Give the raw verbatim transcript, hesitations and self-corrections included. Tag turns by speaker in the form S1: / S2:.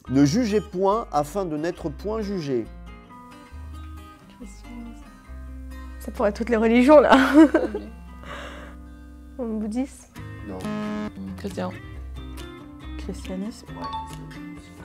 S1: Ne jugez point afin de n'être point jugé.
S2: Ça pourrait être toutes les religions, là. Bouddhiste.
S1: Non.
S3: Chrétien.
S4: Christianisme.
S1: Ouais.